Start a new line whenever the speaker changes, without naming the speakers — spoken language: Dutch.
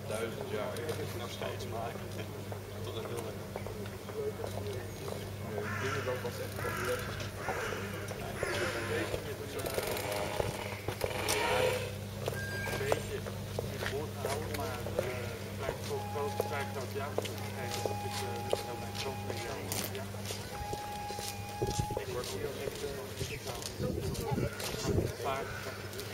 1000 jaar.
Nog steeds, maar tot een wilde.
Dingen dat was echt van de lesjes.
Een beetje in de boord gehouden, maar vrij groot jacht. Dat is heel mijn grond met jou. Ja. Ik word hier ook echt paard.